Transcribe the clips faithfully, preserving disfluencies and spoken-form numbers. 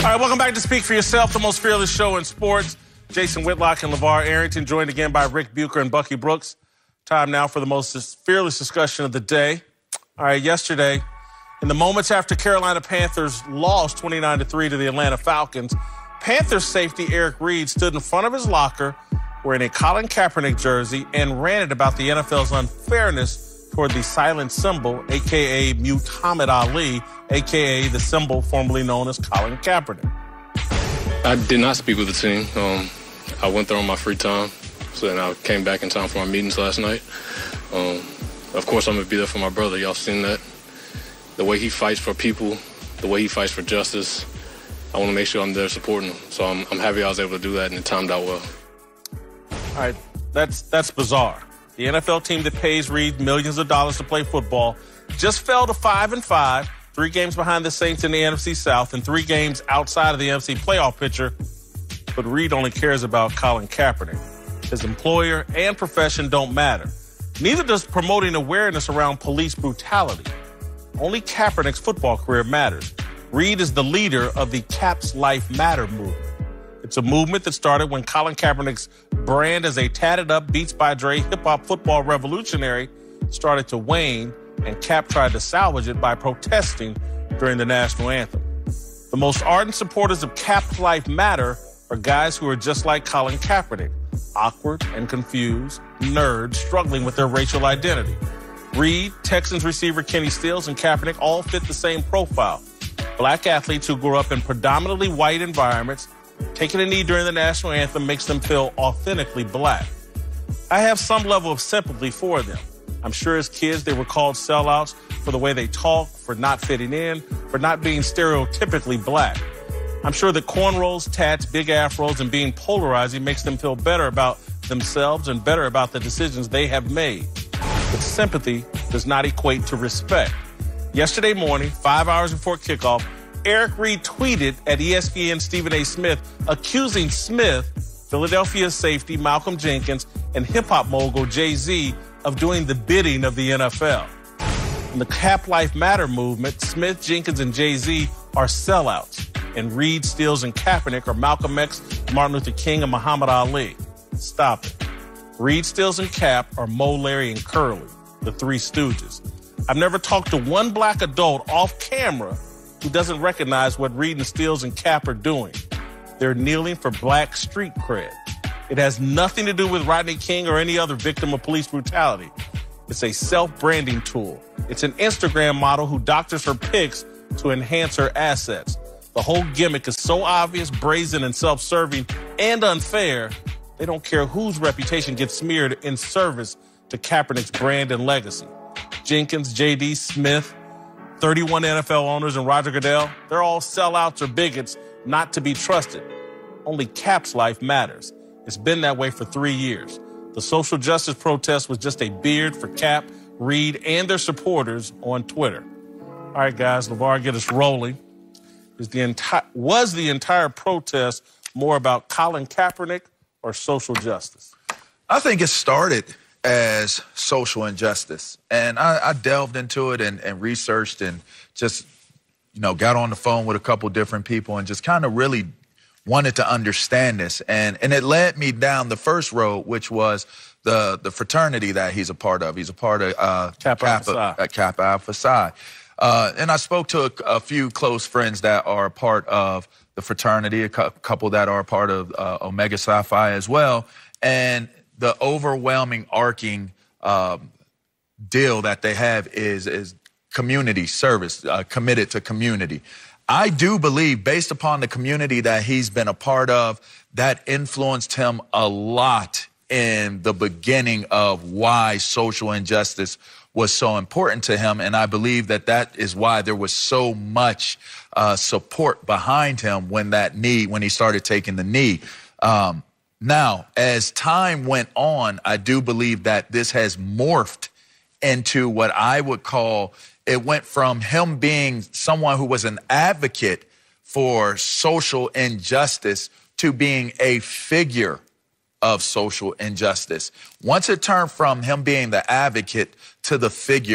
All right, welcome back to Speak for Yourself, the most fearless show in sports. Jason Whitlock and LeVar Arrington, joined again by Rick Bucher and Bucky Brooks. Time now for the most fearless discussion of the day. All right, yesterday, in the moments after Carolina Panthers lost twenty-nine to three to the Atlanta Falcons, Panthers safety Eric Reid stood in front of his locker wearing a Colin Kaepernick jersey and ranted about the N F L's unfairness toward the silent symbol, a k a. Muhammad Ali, a k a the symbol formerly known as Colin Kaepernick. I did not speak with the team. Um, I went there on my free time, so then I came back in time for my meetings last night. Um, of course, I'm going to be there for my brother. Y'all seen that. The way he fights for people, the way he fights for justice, I want to make sure I'm there supporting him. So I'm, I'm happy I was able to do that, and it timed out well. All right, that's, that's bizarre. The N F L team that pays Reid millions of dollars to play football just fell to five and five, three games behind the Saints in the N F C South and three games outside of the N F C playoff picture. But Reid only cares about Colin Kaepernick. His employer and profession don't matter. Neither does promoting awareness around police brutality. Only Kaepernick's football career matters. Reid is the leader of the Caps Life Matter movement. It's a movement that started when Colin Kaepernick's brand as a tatted-up Beats by Dre hip-hop football revolutionary started to wane, and Cap tried to salvage it by protesting during the national anthem. The most ardent supporters of Caps Life Matter are guys who are just like Colin Kaepernick, awkward and confused, nerds struggling with their racial identity. Reid, Texans receiver Kenny Stills, and Kaepernick all fit the same profile. Black athletes who grew up in predominantly white environments. Taking a knee during the national anthem makes them feel authentically black. I have some level of sympathy for them. I'm sure as kids they were called sellouts for the way they talk, for not fitting in, for not being stereotypically black. I'm sure that cornrows, tats, big afros, and being polarizing makes them feel better about themselves and better about the decisions they have made. But sympathy does not equate to respect. Yesterday morning, five hours before kickoff, Eric Reid tweeted at E S P N's Stephen A. Smith, accusing Smith, Philadelphia safety Malcolm Jenkins, and hip-hop mogul Jay-Z of doing the bidding of the N F L. In the Cap Life Matter movement, Smith, Jenkins, and Jay-Z are sellouts, and Reid, Stills, and Kaepernick are Malcolm X, Martin Luther King, and Muhammad Ali. Stop it. Reid, Stills, and Cap are Mo, Larry, and Curly, the Three Stooges. I've never talked to one black adult off camera who doesn't recognize what Reid and Stills and Cap are doing. They're kneeling for black street cred. It has nothing to do with Rodney King or any other victim of police brutality. It's a self-branding tool. It's an Instagram model who doctors her pics to enhance her assets. The whole gimmick is so obvious, brazen, and self-serving and unfair, they don't care whose reputation gets smeared in service to Kaepernick's brand and legacy. Jenkins, J D. Smith, thirty-one N F L owners, and Roger Goodell, they're all sellouts or bigots not to be trusted. Only Cap's life matters. It's been that way for three years. The social justice protest was just a beard for Cap, Reid, and their supporters on Twitter. All right, guys, LeVar, get us rolling. Is the enti- was the entire protest more about Colin Kaepernick or social justice? I think it started as social injustice. And I, I delved into it and, and researched and just, you know, got on the phone with a couple different people and just kind of really wanted to understand this. And and it led me down the first road, which was the the fraternity that he's a part of. He's a part of uh, Kappa Alpha Psi. Uh, Kappa Alpha Psi. Uh, and I spoke to a, a few close friends that are a part of the fraternity, a cu- couple that are a part of uh, Omega Psi Phi as well. And the overwhelming arcing um, deal that they have is, is community service, uh, committed to community. I do believe, based upon the community that he's been a part of, that influenced him a lot in the beginning of why social injustice was so important to him. And I believe that that is why there was so much uh, support behind him when that knee, when he started taking the knee. Um, now, as time went on, I do believe that this has morphed into what I would call, it went from him being someone who was an advocate for social injustice to being a figure of social injustice. Once it turned from him being the advocate to the figure,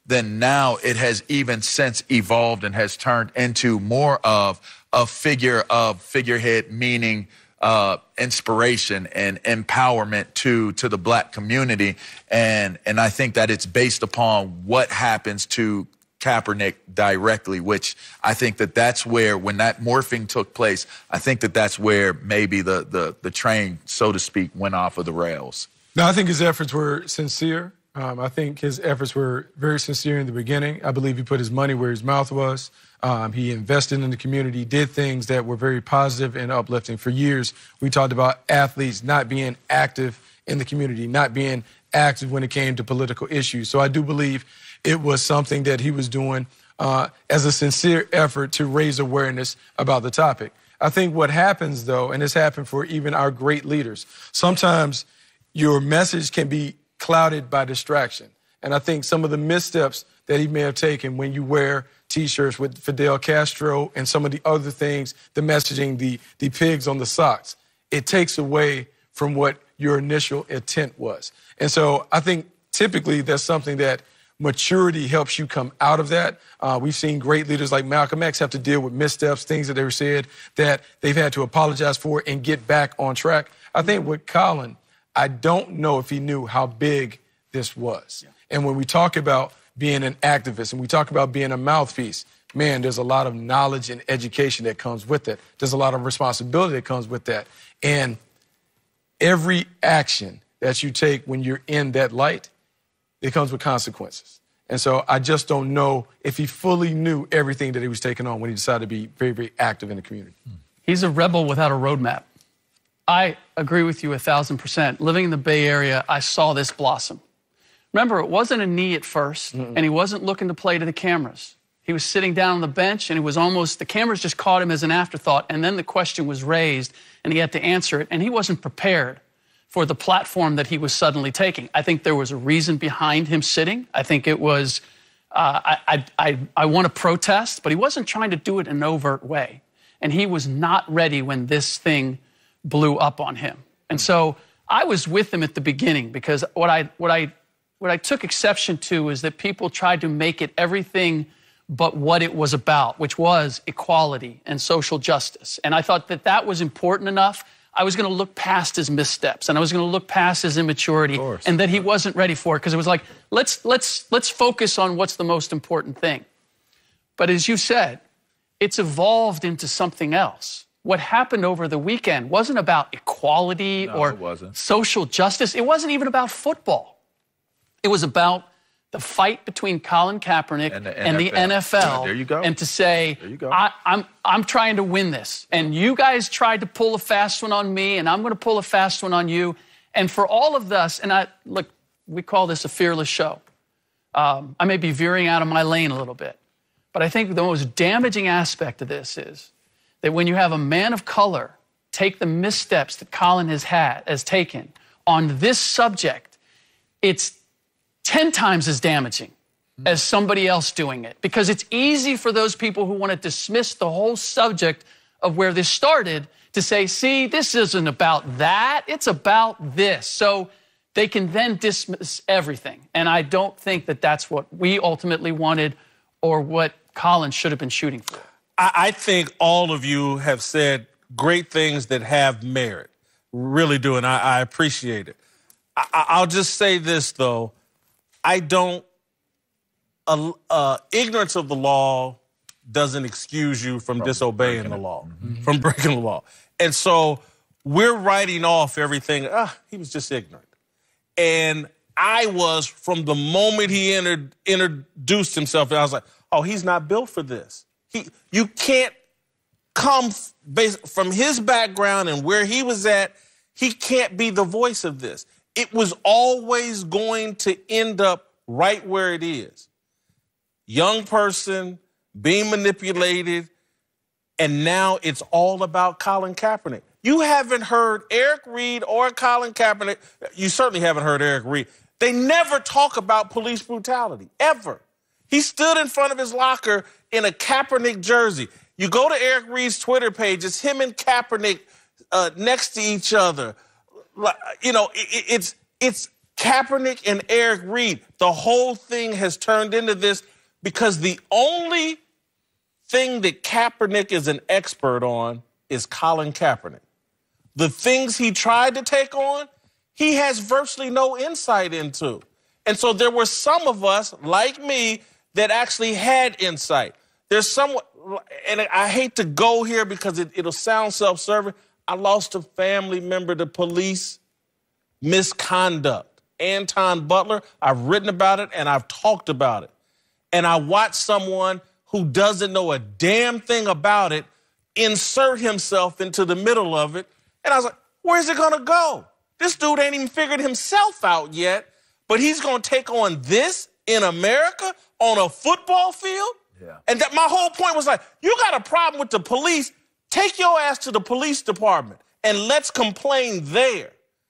then now it has even since evolved and has turned into more of a figure of figurehead, meaning uh, inspiration and empowerment to to the black community. And and I think that it's based upon what happens to Kaepernick directly, which I think that that's where, when that morphing took place, I think that that's where maybe the the the train, so to speak, went off of the rails. No, I think his efforts were sincere. Um, I think his efforts were very sincere in the beginning. I believe he put his money where his mouth was. Um, he invested in the community, did things that were very positive and uplifting. For years, we talked about athletes not being active in the community, not being active when it came to political issues. So I do believe it was something that he was doing uh, as a sincere effort to raise awareness about the topic. I think what happens, though, and this happened for even our great leaders, sometimes your message can be clouded by distraction. And I think some of the missteps that he may have taken when you wear T-shirts with Fidel Castro and some of the other things, the messaging, the, the pigs on the socks, it takes away from what your initial intent was. And so I think typically that's something that maturity helps you come out of that. Uh, we've seen great leaders like Malcolm X have to deal with missteps, things that they were said that they've had to apologize for and get back on track. I think with Colin, I don't know if he knew how big this was. Yeah. And when we talk about being an activist and we talk about being a mouthpiece, man, there's a lot of knowledge and education that comes with it. There's a lot of responsibility that comes with that. And every action that you take when you're in that light, it comes with consequences. And so I just don't know if he fully knew everything that he was taking on when he decided to be very, very active in the community. He's a rebel without a roadmap. I agree with you a thousand percent. Living in the Bay Area, I saw this blossom. Remember, it wasn't a knee at first, mm-mm. and he wasn't looking to play to the cameras. He was sitting down on the bench, and it was almost, the cameras just caught him as an afterthought, and then the question was raised, and he had to answer it, and he wasn't prepared for the platform that he was suddenly taking. I think there was a reason behind him sitting. I think it was, uh, I, I, I, I want to protest, but he wasn't trying to do it in an overt way. And he was not ready when this thing blew up on him. And so I was with him at the beginning, because what I, what I, what I took exception to is that people tried to make it everything but what it was about, which was equality and social justice. And I thought that that was important enough. I was going to look past his missteps, and I was going to look past his immaturity, and that he wasn't ready for it, because it was like, let's, let's, let's focus on what's the most important thing. But as you said, it's evolved into something else. What happened over the weekend wasn't about equality no, or it wasn't. social justice. It wasn't even about football. It was about the fight between Colin Kaepernick and the, and the N F L. There you go. And to say, there you go. I, I'm, I'm trying to win this. And you guys tried to pull a fast one on me, and I'm going to pull a fast one on you. And for all of us, and I look, we call this a fearless show. Um, I may be veering out of my lane a little bit. But I think the most damaging aspect of this is that when you have a man of color take the missteps that Colin has had, has taken on this subject, it's ten times as damaging as somebody else doing it. Because it's easy for those people who want to dismiss the whole subject of where this started to say, see, this isn't about that, it's about this. So they can then dismiss everything. And I don't think that that's what we ultimately wanted or what Colin should have been shooting for. I, I think all of you have said great things that have merit. Really do, and I, I appreciate it. I, I'll just say this, though. I don't, uh, uh, ignorance of the law doesn't excuse you from, from disobeying the law, mm-hmm. from breaking the law. And so we're writing off everything. Ah, he was just ignorant. And I was, from the moment he entered, introduced himself, and I was like, oh, he's not built for this. He, you can't come based from his background and where he was at, he can't be the voice of this. It was always going to end up right where it is. Young person being manipulated, and now it's all about Colin Kaepernick. You haven't heard Eric Reid or Colin Kaepernick. You certainly haven't heard Eric Reid. They never talk about police brutality, ever. He stood in front of his locker in a Kaepernick jersey. You go to Eric Reid's Twitter page, it's him and Kaepernick uh, next to each other. You know, it, it's it's Kaepernick and Eric Reid, the whole thing has turned into this because the only thing that Kaepernick is an expert on is Colin Kaepernick. The things he tried to take on, he has virtually no insight into. And so there were some of us, like me, that actually had insight. There's some, and I hate to go here because it, it'll sound self-serving. I lost a family member to police misconduct. Anton Butler, I've written about it and I've talked about it. And I watched someone who doesn't know a damn thing about it insert himself into the middle of it. And I was like, where's it going to go? This dude ain't even figured himself out yet, but he's going to take on this in America on a football field? Yeah. And that my whole point was like, you got a problem with the police, take your ass to the police department and let's complain there.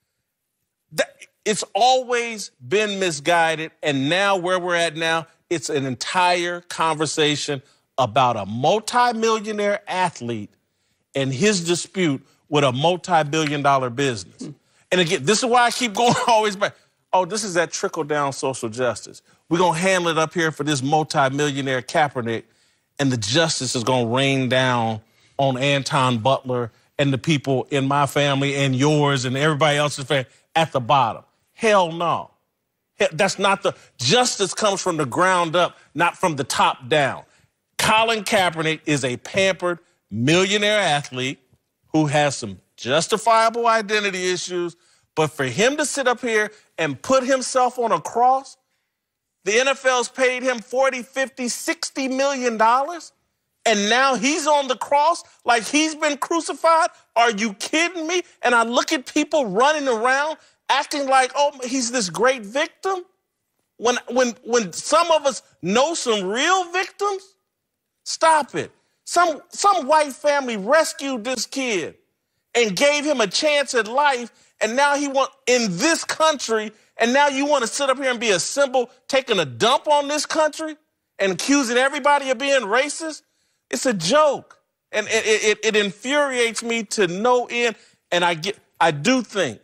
That, it's always been misguided, and now where we're at now, it's an entire conversation about a multimillionaire athlete and his dispute with a multi-billion dollar business. Mm. And again, this is why I keep going always back. Oh, this is that trickle-down social justice. We're going to handle it up here for this multi-millionaire Kaepernick, and the justice is going to rain down on Anton Butler and the people in my family and yours and everybody else's family at the bottom. Hell no. That's not the... Justice comes from the ground up, not from the top down. Colin Kaepernick is a pampered millionaire athlete who has some justifiable identity issues, but for him to sit up here and put himself on a cross, the N F L's paid him forty, fifty, sixty million dollars, and now he's on the cross like he's been crucified? Are you kidding me? And I look at people running around acting like, oh, he's this great victim. When, when, when some of us know some real victims, stop it. Some, some white family rescued this kid and gave him a chance at life, and now he want in this country, and now you want to sit up here and be a symbol taking a dump on this country and accusing everybody of being racist? It's a joke. And it, it, it infuriates me to no end. And I get, I do think,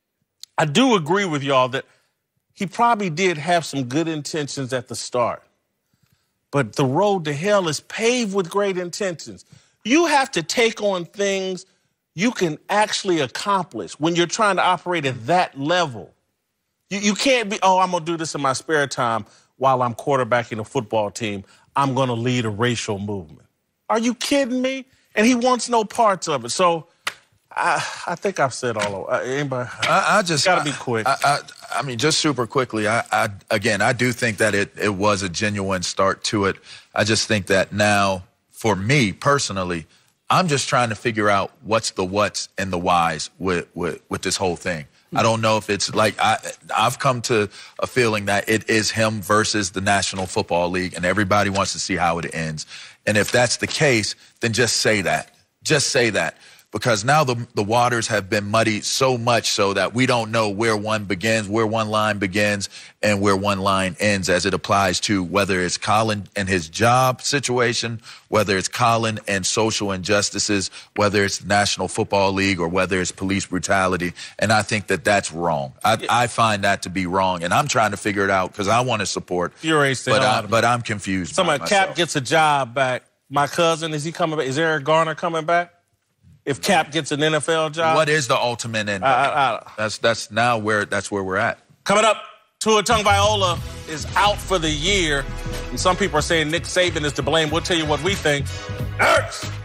I do agree with y'all that he probably did have some good intentions at the start. But the road to hell is paved with great intentions. You have to take on things you can actually accomplish when you're trying to operate at that level. You, you can't be, oh, I'm going to do this in my spare time while I'm quarterbacking a football team. I'm going to lead a racial movement. Are you kidding me? And he wants no parts of it. So I, I think I've said all of it. Anybody? I, I just got to be quick. I, I, I mean, just super quickly, I, I again, I do think that it, it was a genuine start to it. I just think that now, for me personally, I'm just trying to figure out what's the what's and the whys with, with, with this whole thing. I don't know if it's like, I, I've come to a feeling that it is him versus the National Football League, and everybody wants to see how it ends. And if that's the case, then just say that. Just say that. Because now the, the waters have been muddied so much so that we don't know where one begins, where one line begins, and where one line ends as it applies to whether it's Colin and his job situation, whether it's Colin and social injustices, whether it's the National Football League, or whether it's police brutality. And I think that that's wrong. I, yeah. I find that to be wrong. And I'm trying to figure it out because I want to support. You're a but, I, but I'm confused. Somebody, Cap gets a job back. My cousin, is he coming back? Is Eric Garner coming back? If Cap gets an N F L job, what is the ultimate end? I, I, I, that's that's now where that's where we're at. Coming up, Tua Tagovailoa is out for the year, and some people are saying Nick Saban is to blame. We'll tell you what we think. Next.